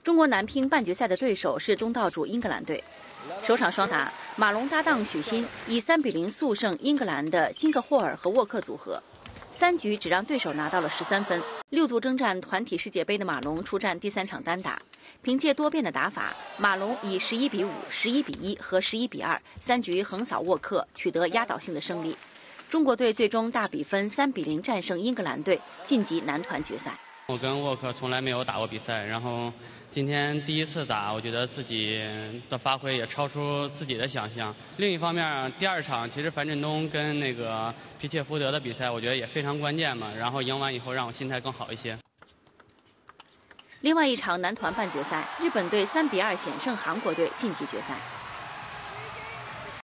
中国男乒半决赛的对手是东道主英格兰队。首场双打，马龙搭档许昕以3-0速胜英格兰的金克霍尔和沃克组合，3局只让对手拿到了13分。6度征战团体世界杯的马龙出战第3场单打，凭借多变的打法，马龙以11-5、11-1和11-2，3局横扫沃克，取得压倒性的胜利。中国队最终大比分3-0战胜英格兰队，晋级男团决赛。 我跟沃克从来没有打过比赛，然后今天第一次打，我觉得自己的发挥也超出自己的想象。另一方面，第2场其实樊振东跟那个皮切福德的比赛，我觉得也非常关键嘛。然后赢完以后，让我心态更好一些。 另外一场男团半决赛，日本队3-2险胜韩国队，晋级决赛。